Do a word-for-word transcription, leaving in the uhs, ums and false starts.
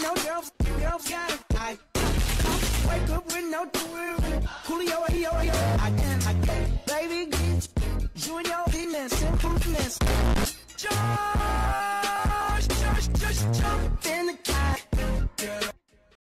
no girls, girls got it. I wake up with no doing. Coolio, yo, yo, I can, I can. Baby, get you and your penis, simpleness. Joy.